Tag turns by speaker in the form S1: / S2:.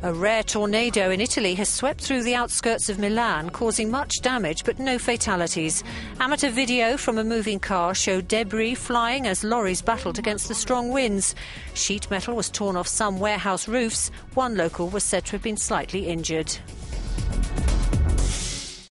S1: A rare tornado in Italy has swept through the outskirts of Milan, causing much damage but no fatalities. Amateur video from a moving car showed debris flying as lorries battled against the strong winds. Sheet metal was torn off some warehouse roofs. One local was said to have been slightly injured.